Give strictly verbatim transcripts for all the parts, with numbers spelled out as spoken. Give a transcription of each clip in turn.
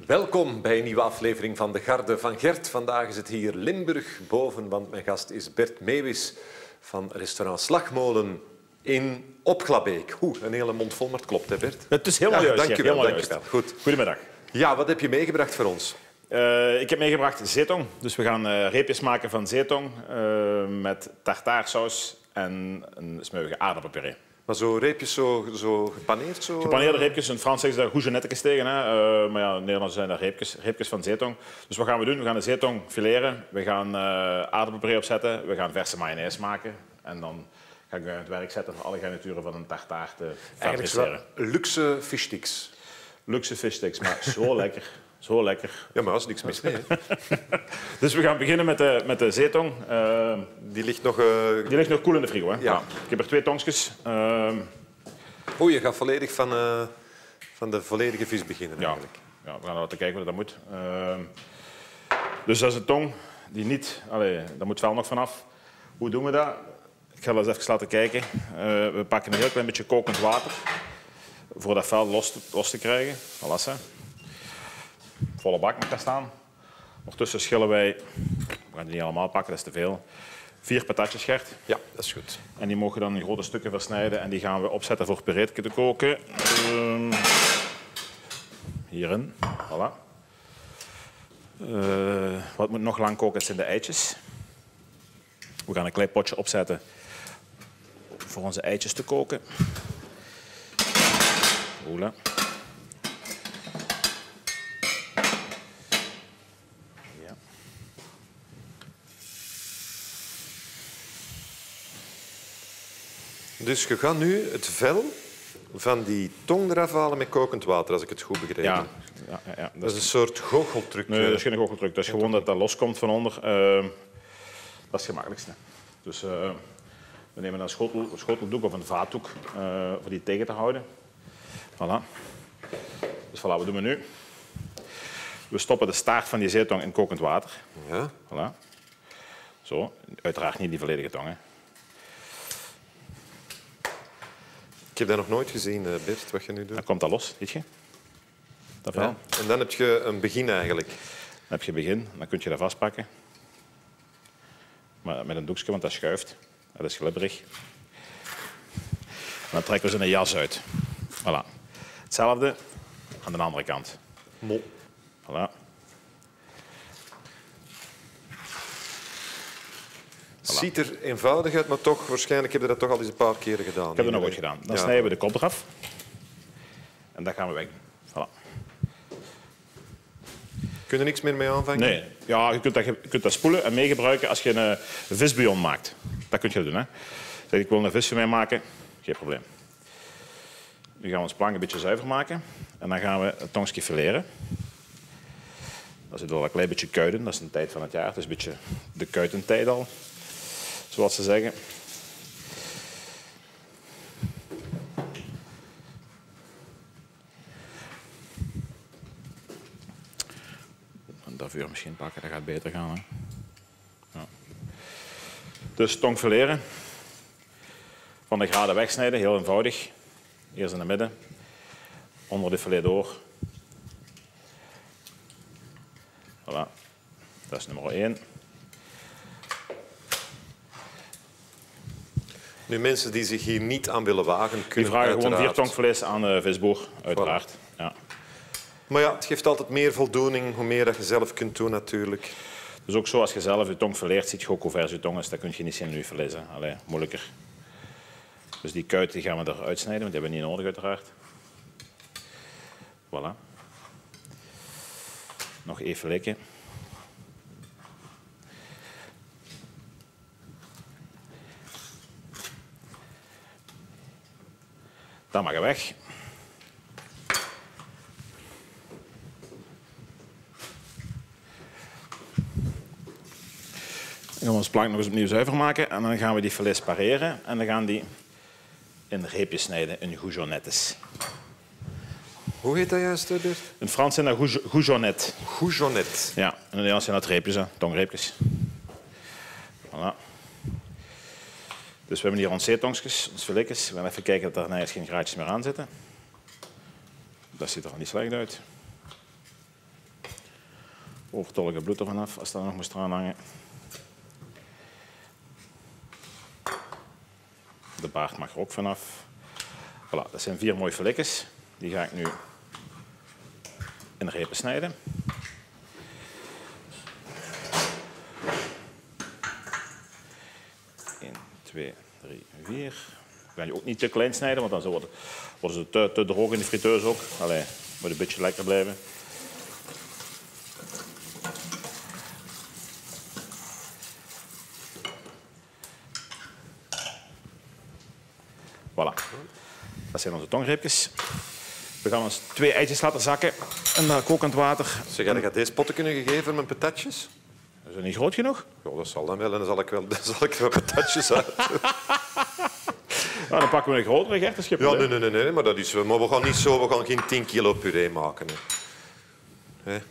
Welkom bij een nieuwe aflevering van de Garde van Gert. Vandaag is het hier Limburg boven, want mijn gast is Bert Meeuwis van restaurant Slagmolen in Opglabeek. Oeh, een hele mond vol, maar het klopt, hè Bert? Het is helemaal ja, juist. Dank je wel, helemaal dank je wel. Goed. Goedemiddag. Ja, wat heb je meegebracht voor ons? Uh, ik heb meegebracht zeetong. Dus we gaan uh, reepjes maken van zeetong uh, met tartaarsaus en een smeuïge aardappelpuree. Maar zo reepjes zo, zo gepaneerd? Zo, Gepaneerde reepjes. In het Frans zeggen ze daar goujonnetjes tegen. Hè. Uh, maar ja, in het Nederlands zijn dat reepjes, reepjes van zeetong. Dus wat gaan we doen? We gaan de zeetong fileren. We gaan uh, aardappelpuree opzetten. We gaan verse mayonaise maken. En dan ga ik aan het werk zetten om alle garnituren van een tartaar te fabriceren. Eigenlijk zo luxe fishsticks. Luxe fishsticks, maar zo lekker. Zo lekker. Ja, maar dat is niks mis mee. Dus we gaan beginnen met de, met de zeetong. Uh, die ligt nog... Uh... Die ligt nog koel in de frigo. Hè? Ja. Ja. Ik heb er twee tongjes. Uh... Oeh, je gaat volledig van, uh, van de volledige vis beginnen eigenlijk. Ja, ja we gaan laten kijken hoe dat moet. Uh... Dus dat is een tong die niet... Allee, daar moet wel nog vanaf. Hoe doen we dat? Ik ga dat eens even laten kijken. Uh, we pakken een heel klein beetje kokend water voor dat vel los te, los te krijgen. Voilà, zo. Volle bak mag daar staan. Ondertussen schillen wij, we gaan die niet allemaal pakken, dat is te veel, vier patatjes, Gert. Ja, dat is goed. En die mogen dan in grote stukken versnijden en die gaan we opzetten voor puree te koken. Um, hierin, voilà. Uh, wat moet nog lang koken, dat zijn de eitjes. We gaan een klein potje opzetten voor onze eitjes te koken. Oela. Dus je gaat nu het vel van die tong eraf halen met kokend water, als ik het goed begrepen heb. Ja, ja, ja, ja. Dat, dat is een soort goocheltruc. Nee, dat is geen goocheltruc. Dat is gewoon dat dat loskomt van onder. Uh, dat is het gemakkelijkste. Dus uh, we nemen een schotel, een schoteldoek of een vaatdoek uh, voor die tegen te houden. Voilà. Dus voilà, wat doen we nu? We stoppen de staart van die zeetong in kokend water. Ja. Voilà. Zo. Uiteraard niet die volledige tong, hè. Ik heb dat nog nooit gezien, Bert, wat je nu doet. Dan komt dat los, ziet je? Dat ja. En dan heb je een begin eigenlijk. Dan heb je begin, dan kun je dat vastpakken. Maar met een doekje, want dat schuift. Dat is glibberig. En dan trekken we ze een jas uit. Voilà. Hetzelfde aan de andere kant. Mol. Voilà. Het ziet er eenvoudig uit, maar toch, waarschijnlijk heb je dat toch al eens een paar keren gedaan. Ik heb het nog ooit gedaan. Dan ja. snijden we de kop eraf. En dat gaan we weg. Voilà. Kun je er niks meer mee aanvangen? Nee. Ja, je, kunt dat, je kunt dat spoelen en meegebruiken als je een visbouillon maakt. Dat kun je doen. Hè. Zeg, ik wil een visje mee maken. Geen probleem. Nu gaan we ons plank een beetje zuiver maken. En dan gaan we het tongje fileren. Dat zit wel een klein beetje kuiten. Dat is een tijd van het jaar. Het is een beetje de kuitentijd al. Zoals ze zeggen. Dat vuur misschien pakken, dat gaat beter gaan. Hè? Ja. Dus tong fileren. Van de graden wegsnijden, heel eenvoudig. Eerst in het midden. Onder de filet door. Voilà. Dat is nummer één. Nu, mensen die zich hier niet aan willen wagen, kunnen Die vragen uiteraard... gewoon vier tongvlees aan de visboer, uiteraard. Voilà. Ja. Maar ja, het geeft altijd meer voldoening, hoe meer dat je zelf kunt doen natuurlijk. Dus ook zo, als je zelf je tong fileert, ziet je ook hoe vers je tong is. Dat kun je niet zien in je vlees. Allee, moeilijker. Dus die kuit die gaan we eruit snijden, want die hebben we niet nodig uiteraard. Voilà. Nog even likken. Dat mag er weg. Dan gaan we ons plank nog eens opnieuw zuiver maken en dan gaan we die filets pareren en dan gaan die in reepjes snijden, in goujonnettes. Hoe heet dat juist, Bert? In het Frans zijn dat goujonnet. Goujonnet. Ja, in het Nederlands zijn dat reepjes, hè. Tongreepjes. Voilà. Dus we hebben hier onze zeetongjes, onze filetjes. We gaan even kijken dat er nergens geen graadjes meer aan zitten. Dat ziet er al niet slecht uit. overtollige bloed er vanaf als dat nog moest eraan hangen. De baard mag er ook vanaf. Voilà, dat zijn vier mooie filetjes. Die ga ik nu in repen snijden. één, twee, drie, vier. Ik ga die ook niet te klein snijden, want dan worden, worden ze te, te droog in de friteuse ook. Allee, moet een beetje lekker blijven. Voilà. Dat zijn onze tongreepjes. We gaan ons twee eitjes laten zakken in uh, kokend water. Zeg, had je deze potten kunnen gegeven met patatjes? Is dat niet groot genoeg? Ja, dat zal dan wel. En dan zal ik wel, dan zal ik wel patatjes uit. Nou, dan pakken we een grotere gertenschip. Ja, nee, nee, nee, nee, maar dat is... Maar we gaan niet zo... We gaan geen tien kilo puree maken. Hè. Hè?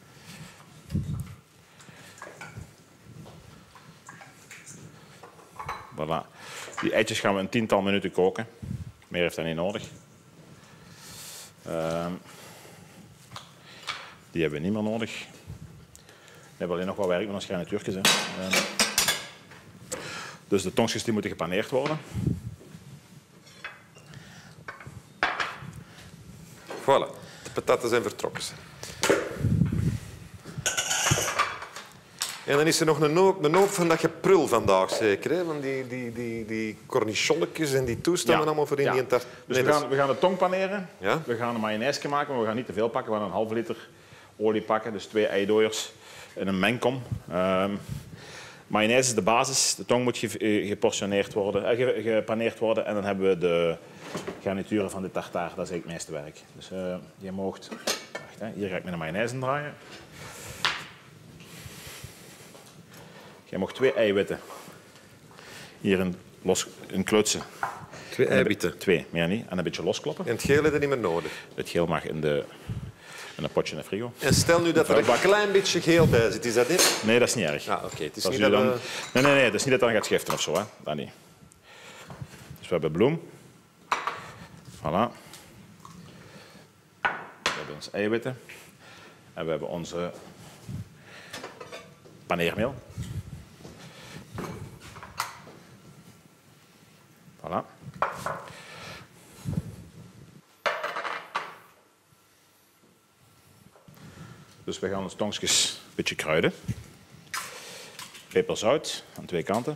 Voilà. Die eitjes gaan we een tiental minuten koken. Meer heeft dat niet nodig. Uh, die hebben we niet meer nodig. We hebben alleen nog wat werk met ons garnituurtjes. Hè. Uh, dus de tongjes die moeten gepaneerd worden. Voilà. De pataten zijn vertrokken. En dan is er nog een hoop, een hoop van dat geprul vandaag, zeker. Hè? Want die, die, die, die cornichonnetjes en die toestanden Ja. allemaal voor in Ja. die tart. Dus Nee, we, dat gaan, we gaan de tong paneren. Ja? We gaan een mayonaise maken, maar we gaan niet te veel pakken. We gaan een halve liter olie pakken, dus twee eidooiers in een mengkom. Um, mayonaise is de basis. De tong moet ge, geportioneerd worden, eh, ge, gepaneerd worden. En dan hebben we de garnituren van de tartaar. Dat is eigenlijk het meeste werk. Dus uh, je moogt... Wacht, hè. Hier ga ik met de mayonaise in draaien. Je mag twee eiwitten hier in, los, in klutsen. Twee eiwitten. Twee, meer niet. En een beetje loskloppen. En het geel is er niet meer nodig. Het geel mag in, de, in een potje in de frigo. En stel nu dat er een klein beetje geel bij zit, is dat niet? Nee, dat is niet erg. Ja, oké. Het is Als niet u dat... dan... we- Nee, nee, nee, dat is niet dat het dan gaat schiften of zo. Hè. Dat niet. Dus we hebben bloem. Voilà. We hebben onze eiwitten. En we hebben onze paneermeel. Voilà. Dus we gaan onze tongjes een beetje kruiden. Peper, zout aan twee kanten.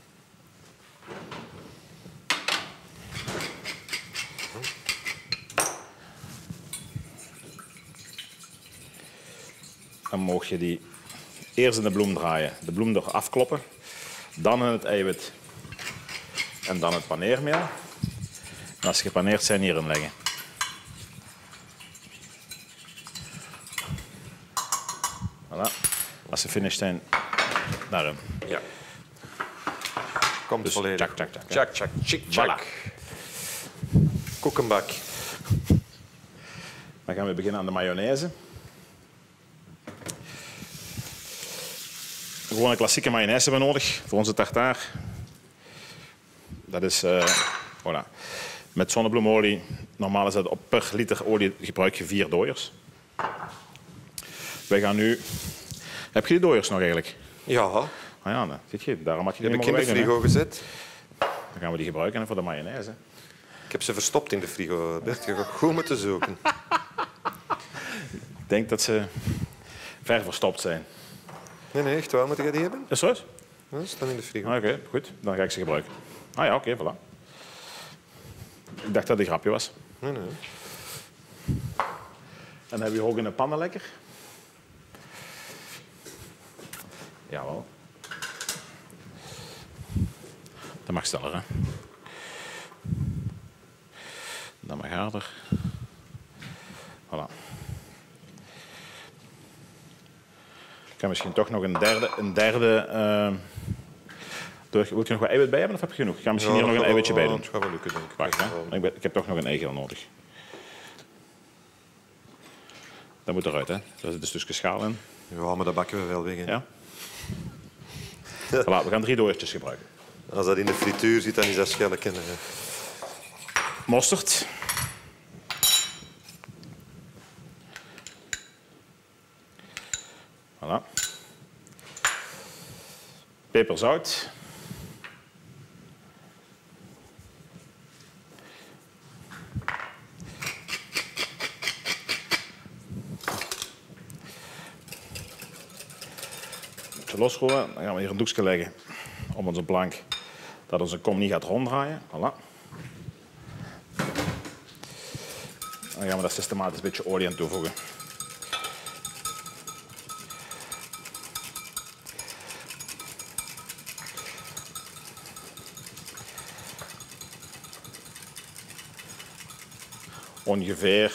Dan mag je die eerst in de bloem draaien, de bloem er afkloppen, dan in het eiwit en dan het paneermeel. En als ze gepaneerd zijn, hierin leggen. Voilà. Als ze finished zijn, daarin. Ja. Komt Dus volledig. tjak, tjak, tjak. Tjak, tjak, tjik, tjak. Voilà. Koekenbak. Dan gaan we beginnen aan de mayonaise. Gewoon een klassieke mayonaise hebben we nodig voor onze tartaar. Dat is uh, voilà. Met zonnebloemolie. Normaal is dat op per liter olie gebruik je vier dooiers. Wij gaan nu... Heb je die dooiers nog eigenlijk? Ja, Ah ja, nou, ziet je, daarom had je die die heb ik in de mogen wegdoen, frigo gezet. hè. Dan gaan we die gebruiken voor de mayonaise. Ik heb ze verstopt in de frigo. Bert, je gaat goed moeten zoeken. Ik denk dat ze ver verstopt zijn. Nee, nee, echt waar. Moet ik die hebben? Is dat? Ja, ze staan in de frigo. Ah, oké, goed. Dan ga ik ze gebruiken. Ah ja, oké, voilà. Ik dacht dat het een grapje was. Nee, nee. En heb je ook in de pannen lekker? Jawel. Dat mag sneller, hè. Dat mag harder. Voilà. Ik kan misschien toch nog een derde... Een derde uh, door... Wil je nog wat eiwit bij hebben of heb je genoeg? Ik ga misschien Ja, hier nog een dat eiwitje gaat bij wel- doen. Het gaat wel lukken, denk ik. Wacht, hè. Ik, ben, ik heb toch nog een eigeel nodig. Dat moet eruit, hè. Daar zit een stukje schaal in. Ja, maar dat bakken we wel weg. Hè. Ja. Voilà, we gaan drie dooiertjes gebruiken. Als dat in de frituur zit, dan is dat schelken. hè. Mosterd. Voilà. Voilà. Peper, zout. Beetje losrollen. Dan gaan we hier een doekje leggen op onze plank, dat onze kom niet gaat ronddraaien. Voilà. Dan gaan we daar systematisch een beetje olie aan toevoegen. Ongeveer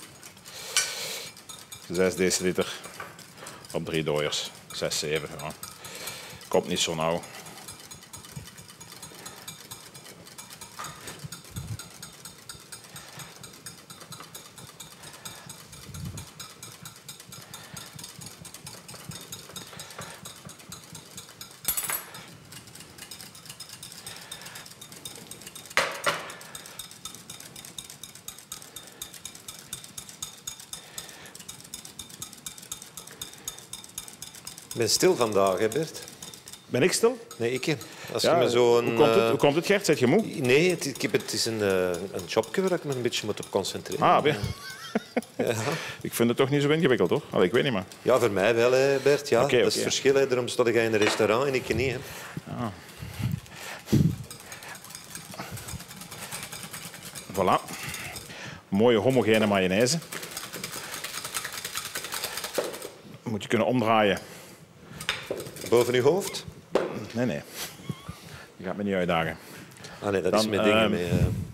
zes deciliter op drie dooiers. zes, zeven. Ja. Komt niet zo nauw. Ik ben stil vandaag, hè Bert? Ben ik stil? Nee, ik. Als Ja, je me zo een, hoe, komt het, uh, hoe komt het, Gert? Zet je moe? Nee, het, ik heb, het is een, uh, een jobje waar ik me een beetje moet op concentreren. Ah, ben. Ja. Ik vind het toch niet zo ingewikkeld, hoor. Allee, ik weet niet, maar... Ja, voor mij wel, hè, Bert. Ja, Okay, dat is okay. het verschil. Hè. Daarom sta ik in een restaurant en ik niet. Hè. Ah. Voilà. Mooie homogene mayonaise. Moet je kunnen omdraaien. Boven uw hoofd? Nee, nee. Die gaat me niet uitdagen. Ah nee, dat Dan, is met dingen uh, mee. Uh...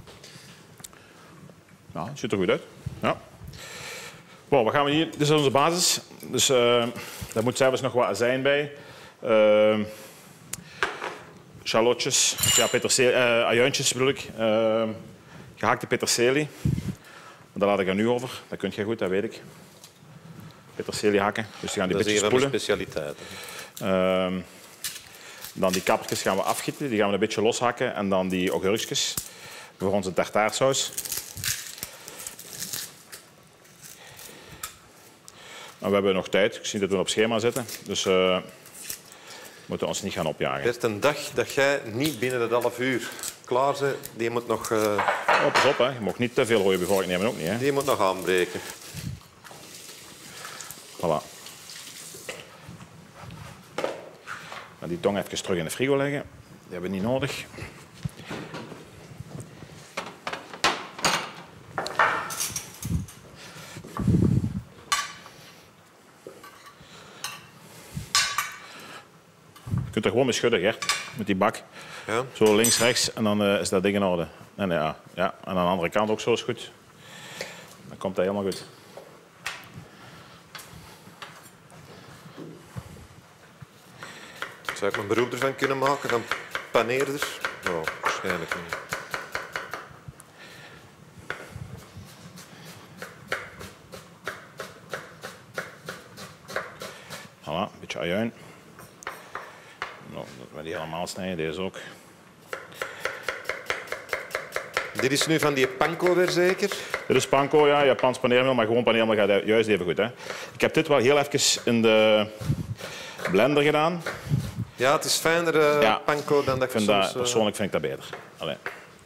Ja, het ziet er goed uit. Ja. Wow, wat gaan we hier? Dit is onze basis. Dus uh, daar moet zelfs nog wat azijn bij. Uh, Shallotjes, ja, peterselie, uh, ajuintjes bedoel ik. Uh, gehaakte peterselie. Daar laat ik er nu over. Dat kun je goed, dat weet ik. Peterselie hakken. Dus die gaan die Dat is beetje een van spoelen. mijn specialiteiten. Uh, dan die kappertjes gaan we afgieten. Die gaan we een beetje loshakken. En dan die augurkjes voor onze tartaarsaus. En we hebben nog tijd. Ik zie dat we op schema zitten. Dus uh, we moeten ons niet gaan opjagen. Bert, een dag dat jij niet binnen het half uur klaar bent, die moet nog, uh, Oh, pas op, hè. Je mag niet te veel rode bevolking nemen, ook niet. Hè. die moet nog aanbreken. Voilà. Dan die tong even terug in de frigo leggen. Die hebben we niet nodig. Je kunt er gewoon mee schudden, Gert, met die bak. Ja. Zo links, rechts en dan uh, is dat ding in orde. En, ja, ja. en aan de andere kant ook zo is goed. Dan komt dat helemaal goed. Zou ik mijn beroep ervan kunnen maken van paneerder? Nou, waarschijnlijk niet. Voilà, een beetje ajuin. Nou, dat we die helemaal snijden, deze ook. Dit is nu van die panko weer zeker? Dit is panko, ja, Japans paneermeel, maar gewoon paneermeel gaat juist even goed. Hè. Ik heb dit wel heel even in de blender gedaan. Ja, het is fijner uh, Ja. panko dan dat Ik je vind soms... dat, uh, persoonlijk vind ik dat beter. Allee.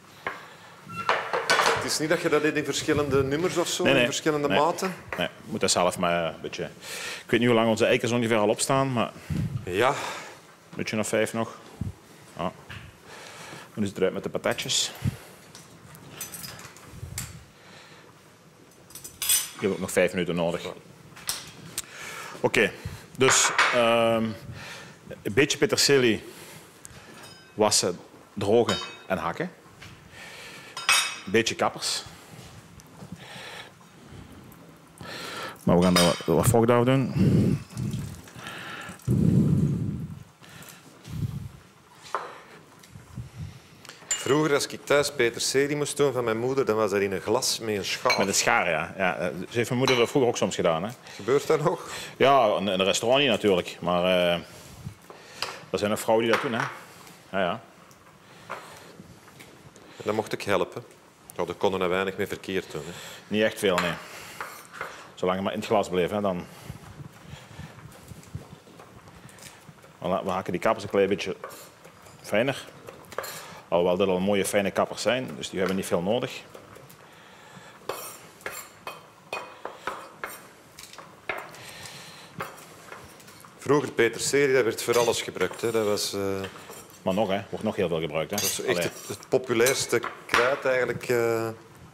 Het is niet dat je dat in verschillende nummers of zo, Nee, nee. in verschillende Nee. maten? Nee, ik moet dat zelf maar een beetje... Ik weet niet hoe lang onze eikers ongeveer al opstaan, maar Ja. een beetje of vijf nog. Ja. Dan is het eruit met de patatjes. Ik heb ook nog vijf minuten nodig. Oké, okay, dus um, een beetje peterselie wassen, drogen en hakken. Een beetje kappers. Maar we gaan er wat, wat vocht af doen. Vroeger, als ik thuis peterselie moest doen van mijn moeder, dan was dat in een glas met een schaar. Met een schaar, ja. ja. Ze heeft mijn moeder dat vroeger ook soms gedaan. Hè. Gebeurt dat nog? Ja, in een restaurant niet natuurlijk. Maar uh, er zijn nog vrouwen die dat doen. Hè. Ja, ja. En dan mocht ik helpen. Ja, daar konden er weinig mee verkeerd doen. Hè. Niet echt veel, nee. Zolang het maar in het glas bleef, hè, dan... Voilà, we hakken die kappers een klein beetje fijner. Alhoewel dat al mooie fijne kappers zijn, dus die hebben niet veel nodig. Vroeger peterselie, dat werd voor alles gebruikt. Hè. Dat was, uh... Maar nog, hè, wordt nog heel veel gebruikt. Hè. Dat is echt het, het populairste kruid eigenlijk. Uh...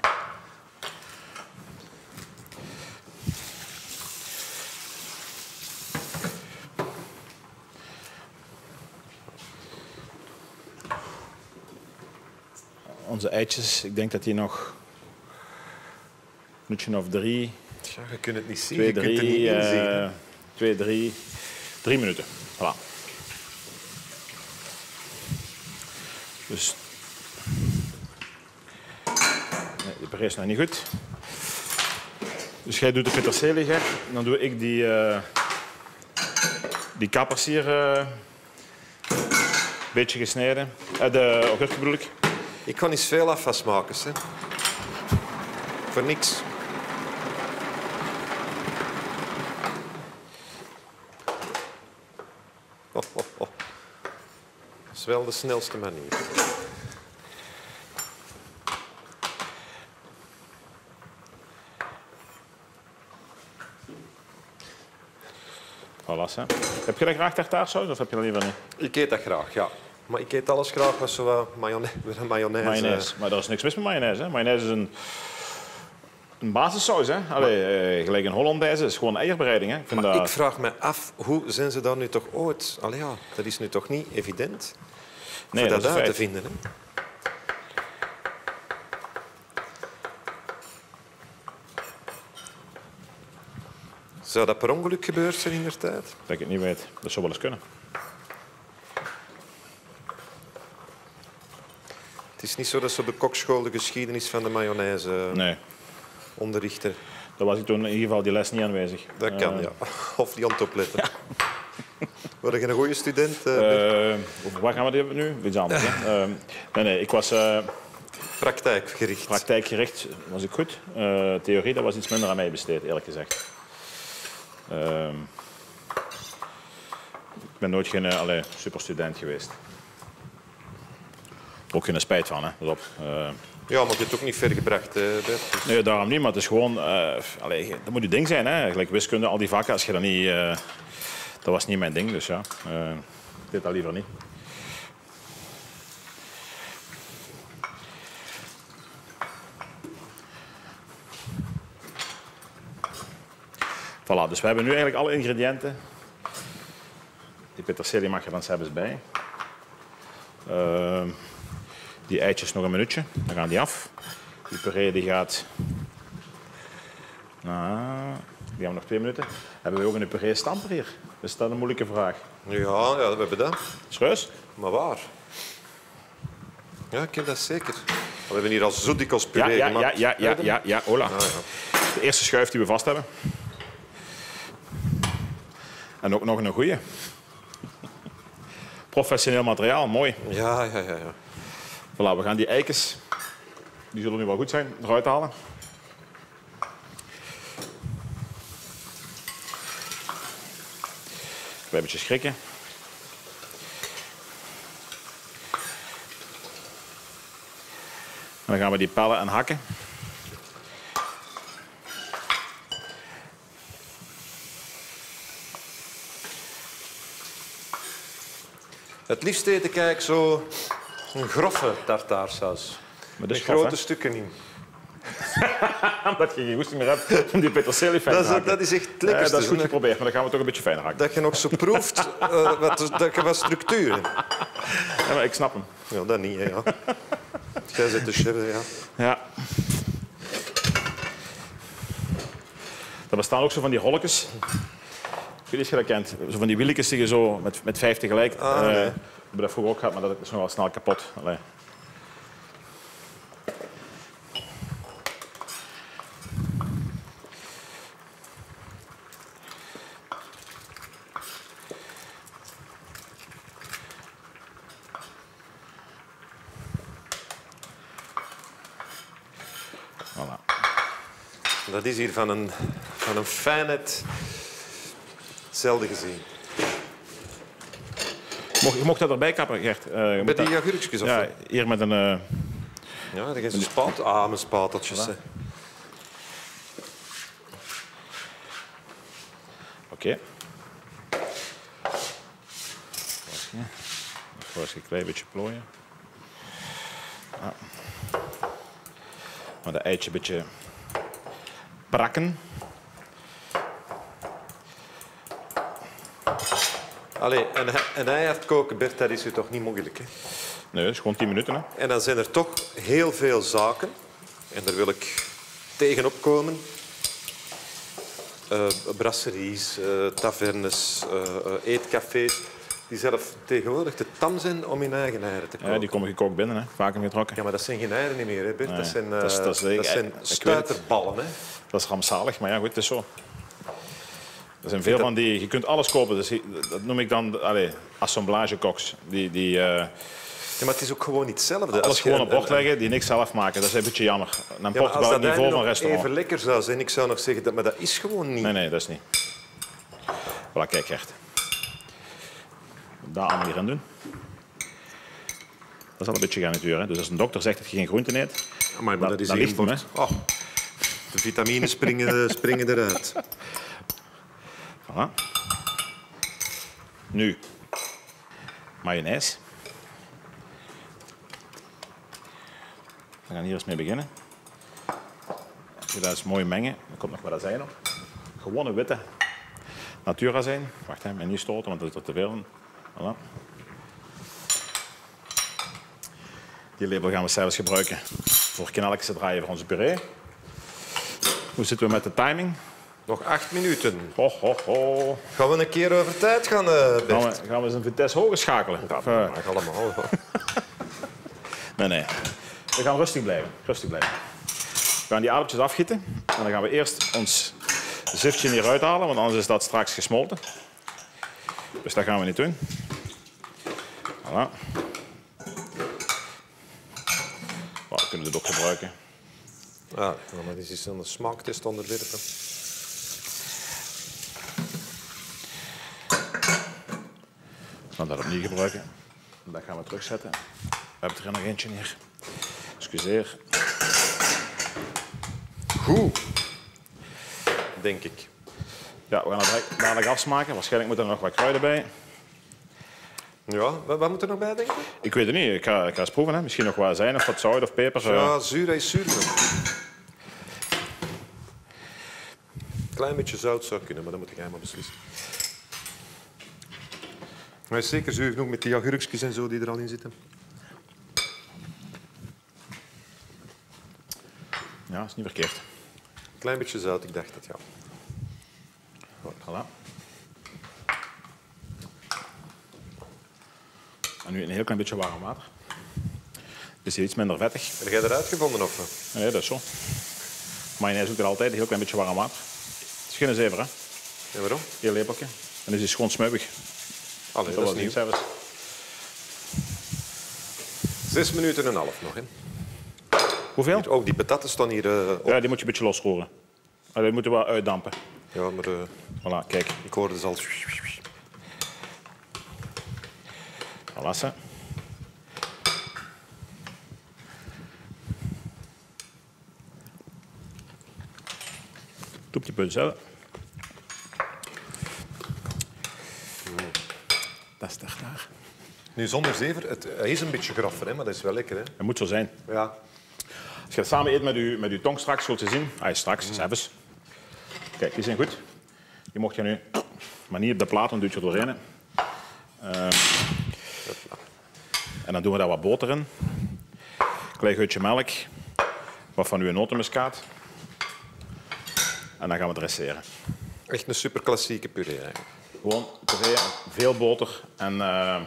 Onze eitjes, ik denk dat die nog een minuutje of drie... Ja, je kunt het niet zien, Twee, je drie, kunt het niet inzien. Uh, twee, drie, drie minuten. Voilà. Dus... Nee, die puree is nog niet goed. Dus jij doet de peterselie, Gert. Dan doe ik die, uh, die kappers hier een uh, beetje gesneden. Uh, de augurken bedoel ik. Ik kan niet veel afwasmakers, hè. Voor niks. Oh, oh, oh. Dat is wel de snelste manier. Voilà, hè. Heb je dat graag tartaarsaus of heb je dat liever niet? Ik eet dat graag, ja. Maar ik eet alles graag met zo mayonaise. mayonaise. Mayonaise. Maar daar is niks mis met mayonaise. Hè. Mayonaise is een, een basissaus. Hè. Allee, uh, gelijk een Hollandaise. Dat is gewoon eierbereiding. Hè. Ik, vind maar dat... ik vraag me af, hoe zijn ze daar nu toch ooit... Allee, ja, dat is nu toch niet evident? Nee, voor dat, dat, dat uit is te vinden. Hè? Zou dat per ongeluk gebeurd zijn in der tijd? Dat ik het niet weet. Dat zou wel eens kunnen. Het is niet zo dat ze op de kokschool de geschiedenis van de mayonaise nee. onderrichten. Daar was ik toen in ieder geval die les niet aanwezig. Dat kan, uh, ja. Of niet aan het opletten. Ja. Word je een goede student? Uh, uh, waar gaan we het hebben nu? Iets anders. Hè? Uh, nee, nee, ik was... Uh, praktijkgericht. Praktijkgericht was ik goed. Uh, theorie, dat was iets minder aan mij besteed, eerlijk gezegd. Uh, ik ben nooit geen uh, allee, superstudent geweest. Ook geen spijt van, hè. Pas op. Uh, ja, maar je hebt het ook niet ver gebracht, hè, Bert. Nee, daarom niet, maar het is gewoon... Uh, allee, dat moet je ding zijn, hè. Gelijk wiskunde, al die vakken, als je dat niet... Uh, dat was niet mijn ding, dus ja. Uh, ik deed dat liever niet. Voilà, dus we hebben nu eigenlijk alle ingrediënten. Die peterselie mag er dan zelfs bij. Uh, die eitjes nog een minuutje, dan gaan die af. Die puree die gaat... Nou, die hebben we nog twee minuten. Hebben we ook een puree stamper hier? Is dat een moeilijke vraag? Ja, ja, we hebben dat. Serieus? Maar waar? Ja, ik heb dat zeker. We hebben hier al zo dikwijls puree ja, ja, gemaakt. Ja, ja, ja, ja, ja, hola. Ah, ja. De eerste schuif die we vast hebben. En ook nog een goeie. Professioneel materiaal, mooi. Ja, ja, ja. ja. Voilà, we gaan die eikens, die zullen nu wel goed zijn, eruit halen. Een beetje schrikken. En dan gaan we die pellen en hakken. Het liefst eet ik eigenlijk zo een grove tartaarsaus. Met grof, grote hè? stukken in. Omdat je geen goesting meer hebt om die peterselie fijn te dat, is, dat is echt het lekkerste. Uh, dat is goed geprobeerd, maar dan gaan we toch een beetje fijner hakken. Dat je nog zo proeft, uh, wat, dat je wat structuur hebt. Ja, maar ik snap hem. Ja, dat niet, hè, ja. Jij zit de chef, ja. Ja. Er bestaan ook zo van die holletjes. Ik weet niet of je dat kent. Zo van die wieltjes die je zo met, met vijf tegelijk... Ah, uh, nee. we hebben dat vroeger ook gehad, maar dat is nog wel snel kapot. Allee. Voilà. Dat is hier van een, van een fijnheid zelden gezien. mocht, je mocht dat erbij kappen, Gert. Uh, Met die agurkjes of ja, hier met een... Uh... Ja, dat is een spaat. Ah, mijn spateltjes. Oké. Okay. Nog eens een klein beetje plooien. Ja. Maar dat eitje een beetje brakken. Allee, een, een ei uitkoken, Bert, dat is u toch niet moeilijk, hè? Nee, dat is gewoon tien minuten. Hè? En dan zijn er toch heel veel zaken. En daar wil ik tegenop komen. Uh, brasseries, uh, tavernes, uh, uh, eetcafés... die zelf tegenwoordig te tam zijn om in eigen eieren te koken. Ja, die komen gekookt binnen, hè? Vacuüm getrokken. Ja, maar dat zijn geen eieren niet meer, hè, Bert. Nee, dat zijn, uh, dat is, dat is, dat zijn stuiterballen. Hè? Dat is rampzalig, maar ja, goed, het is zo. Er zijn veel van die... Je kunt alles kopen. Dus dat noem ik dan allez, assemblagekoks. Die... die uh, Ja, maar het is ook gewoon niet hetzelfde. Alles gewoon op bord leggen, die niks zelf maken. Dat is een beetje jammer. Dan ja, als dat niveau van restaurant. Even lekker zou zijn, ik zou nog zeggen dat, maar dat is gewoon niet. Nee, nee, dat is niet. Voilà, kijk, Gert. Dat allemaal hierin doen. Dat is al een beetje garnituur. Hè? Dus als een dokter zegt dat je geen groenten eet, ja, maar, maar dat is dan ligt hem. Oh, de vitamines springen, springen eruit. Voilà. Nu, mayonaise. We gaan hier eens mee beginnen. Als je dat eens mooi mengen, dan komt nog wat azijn op. Gewone witte natuurazijn. Wacht, hè, mij niet stoten, want dat is er te veel in. Voilà. Die label gaan we zelfs gebruiken voor knelletjes te draaien voor onze puree. Hoe zitten we met de timing? Nog acht minuten. Ho, ho, ho. Gaan we een keer over tijd gaan, uh, Bert? Gaan we, gaan we eens een vitesse hoger schakelen? Ja, dat mag allemaal. nee, nee. We gaan rustig blijven. Rustig blijven. We gaan die aardappeltjes afgieten. En dan gaan we eerst ons ziftje hieruit halen, want anders is dat straks gesmolten. Dus dat gaan we niet doen. Voilà. Oh, we kunnen dit ook gebruiken. Ah, maar dit is een smaaktest onderwerpen. We gaan dat opnieuw gebruiken. Dat gaan we terugzetten. We hebben er nog eentje hier. Excuseer. Goed. Denk ik. Ja, we gaan het dadelijk afsmaken. Waarschijnlijk moeten er nog wat kruiden bij. Ja, wat, wat moet er nog bij, denk je? Ik weet het niet. Ik ga, ik ga eens proeven. Hè. Misschien nog wat azijn of wat zout of peper. Ja, zuur is zuur. Een klein beetje zout zou kunnen, maar dat moet ik helemaal beslissen. Maar is zeker zuur genoeg met die agurkjes en zo die er al in zitten. Ja, dat is niet verkeerd. Een klein beetje zout, ik dacht dat ja. Voilà. En nu een heel klein beetje warm water. Dus iets minder vettig. Heb jij dat uitgevonden of? Nee, dat is zo. Mayonaise doet er altijd een heel klein beetje warm water. Het is geen zever, hè? Ja, waarom? Heel lepeltje. En dus is het gewoon smuibig. Allee, dat, dat is nieuw. Zelfs. Zes minuten en een half nog, hè? Hoeveel? Ook oh, die patatten staan hier uh, op. Ja, die moet je een beetje losroeren. Die moeten we uitdampen. Ja, maar... Uh, voilà, kijk. Ik hoorde ze al... Voilà, ze. Toep die punt zelf. Dat is toch daar. Nu, zonder zever, het hij is een beetje graffer, hè, maar dat is wel lekker. Hè? Het moet zo zijn. Ja. Als je het samen eet met je, met je tong straks, zult je zien. Ah, straks, mm. zelfs. Kijk, die zijn goed. Die mocht je nu, maar niet op de plaat, dan doe je er doorheen. Uh, en dan doen we daar wat boter in. Een klein geutje melk. Wat van uw notenmuskaat. En dan gaan we dresseren. Echt een super klassieke puree eigenlijk. Gewoon puree, veel boter en... Uh,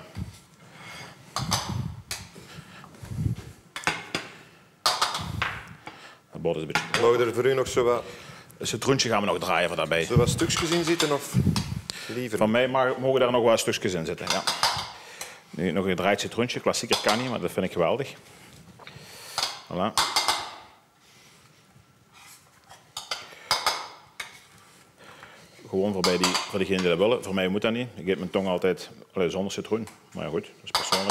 de boter is een beetje... Mogen er voor u nog zo wat... Dus het rondje gaan we nog draaien voor daarbij. Zo wat stukjes in zitten of liever? Van mij mag, mogen daar nog wat stukjes in zitten, ja. Nu nog een gedraaid citroentje, klassieker kan niet, maar dat vind ik geweldig. Voilà. gewoon voor, bij die, voor diegenen die dat willen. Voor mij moet dat niet. Ik eet mijn tong altijd allee, zonder citroen. Maar ja, goed, dat is persoonlijk.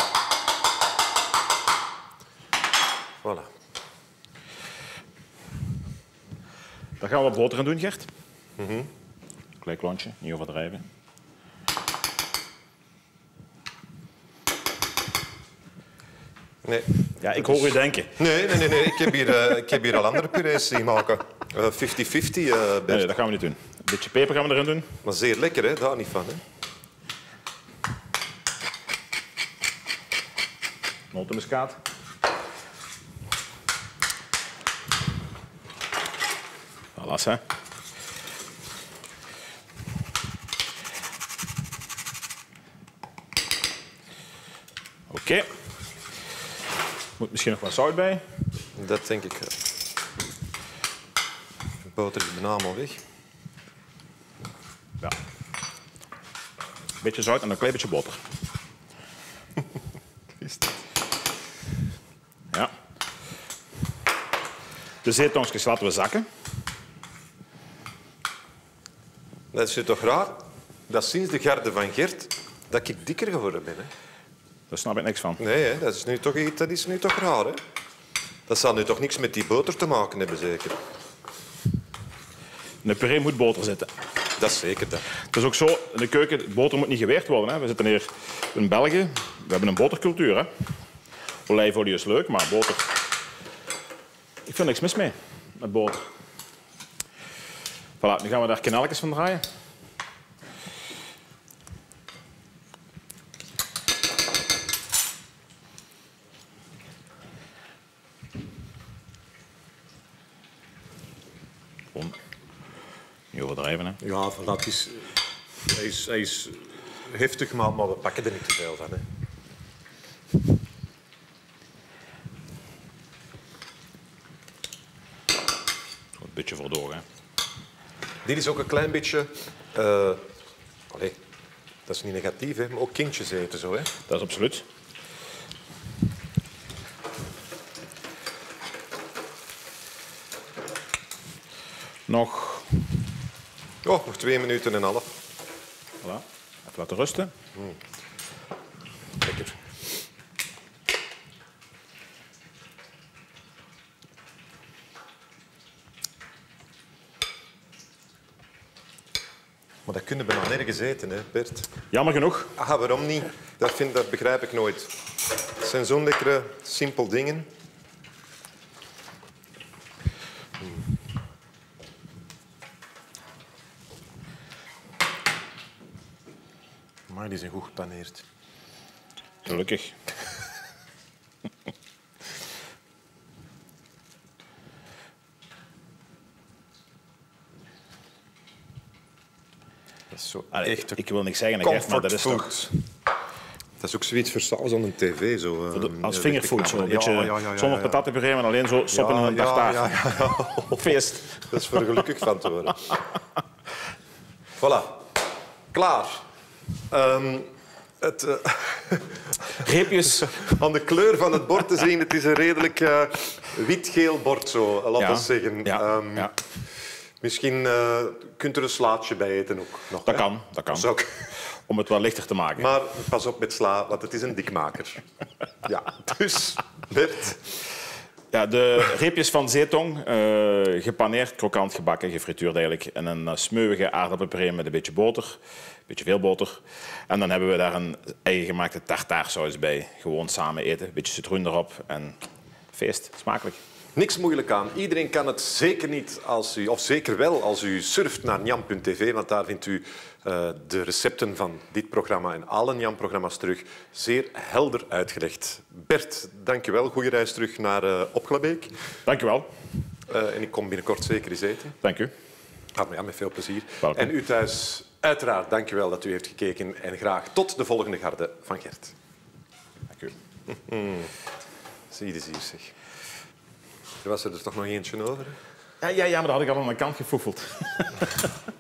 Voilà. Dan gaan we wat boter aan doen, Gert. Mm-hmm. Klein klontje, niet overdrijven. Nee. Ja, ik hoor u denken. Nee, nee, nee, nee. Ik, heb hier, uh, ik heb hier al andere purees zien maken. vijftig vijftig, uh, uh, Nee, dat gaan we niet doen. Een beetje peper gaan we erin doen. Maar zeer lekker, hè? Daar niet van, hè? Notenmuskaat. Voilà, hè. Oké. Okay. Moet misschien nog wat zout bij. Dat denk ik. De boter is bijna al weg. Ja. Een beetje zout en een klein beetje boter. Ja. De zeetongjes laten we zakken. Dat is nu toch raar? Dat sinds de garde van Gert dat ik dikker geworden ben, hè? Daar snap ik niks van. Nee, hè? Dat is nu toch iets, dat is nu toch raar, hè? Dat zal nu toch niks met die boter te maken hebben, zeker? In de puree moet boter zitten. Dat is zeker, dat. Het is ook zo, in de keuken, boter moet niet geweerd worden. Hè. We zitten hier in België. We hebben een botercultuur. Hè. Olijfolie is leuk, maar boter... Ik vind niks mis mee met boter. Voilà, nu gaan we daar kanaaltjes van draaien. Gewoon niet overdrijven, hè. Ja, dat is, hij, is, hij is heftig, maar, maar we pakken er niet te veel van, hè. Een beetje voor door, hè. Dit is ook een klein beetje... Uh, allez, dat is niet negatief, hè, maar ook kindjes eten, zo, hè. Dat is absoluut. Nog... Oh, nog twee minuten en een half. Voilà. Even laten rusten. Mm. Lekker. Maar dat kunnen we nog nergens eten, hè, Bert? Jammer genoeg. Ah, waarom niet? Dat, vind, dat begrijp ik nooit. Het zijn zo'n lekkere, simpel dingen. Mm. Maar die zijn goed gepaneerd. Gelukkig. Dat is zo Allee, echt ik wil niks zeggen, Gert, maar dat is toch... Dat is ook zoiets voor s'avonds aan de tv. Zo, De, als uh, fingerfood, zo. Een beetje ja, ja, ja, ja, zonder ja. patatenpuree, maar alleen zo soppen ja, in een ja, tartaar. ja, ja, ja. Feest. Dat is voor gelukkig van te worden. Voilà. Klaar. Um, het, uh, Reepjes. aan de kleur van het bord te zien, het is een redelijk uh, wit-geel bord, zo, laten we Ja, zeggen. ja, Um, ja. Misschien uh, kunt er een slaatje bij eten ook. Nog, Dat hè? kan, dat kan. Zou ik... Om het wel lichter te maken. Maar pas op met sla, want het is een dikmaker. Ja, dus Bert. Ja, de reepjes van zeetong, uh, gepaneerd, krokant gebakken, gefrituurd eigenlijk. En een uh, smeuïge aardappelpuree met een beetje boter. Een beetje veel boter. En dan hebben we daar een eigen gemaakte tartaarsaus bij. Gewoon samen eten, een beetje citroen erop en feest. Smakelijk. Niks moeilijk aan. Iedereen kan het zeker niet als u, of zeker wel als u surft naar njam punt tv, want daar vindt u uh, de recepten van dit programma en alle Njam-programma's terug zeer helder uitgelegd. Bert, dank je wel. Goeie reis terug naar uh, Opglabeek. Dank u wel. Uh, en ik kom binnenkort zeker eens eten. Dank u. Ah, maar ja, met veel plezier. Welkom. En u thuis, uiteraard, dank je wel dat u heeft gekeken en graag tot de volgende garde van Gert. Dank u. Mm. Zie je eens hier, zeg. Er was er dus toch nog eentje over? Hè? Ja, ja, ja, maar dat had ik al aan de kant gefoefeld.